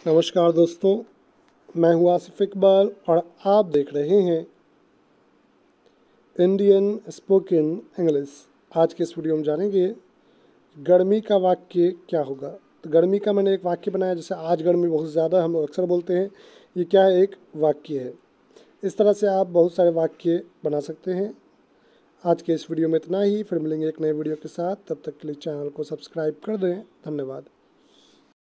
नमस्कार दोस्तों, मैं हूँ आसिफ इकबाल और आप देख रहे हैं इंडियन स्पोकन इंग्लिश। आज के इस वीडियो में जानेंगे गर्मी का वाक्य क्या होगा। तो गर्मी का मैंने एक वाक्य बनाया, जैसे आज गर्मी बहुत ज़्यादा हम अक्सर बोलते हैं। ये क्या है? एक वाक्य है। इस तरह से आप बहुत सारे वाक्य बना सकते हैं। आज के इस वीडियो में इतना ही। फिर मिलेंगे एक नए वीडियो के साथ। तब तक के लिए चैनल को सब्सक्राइब कर दें। धन्यवाद।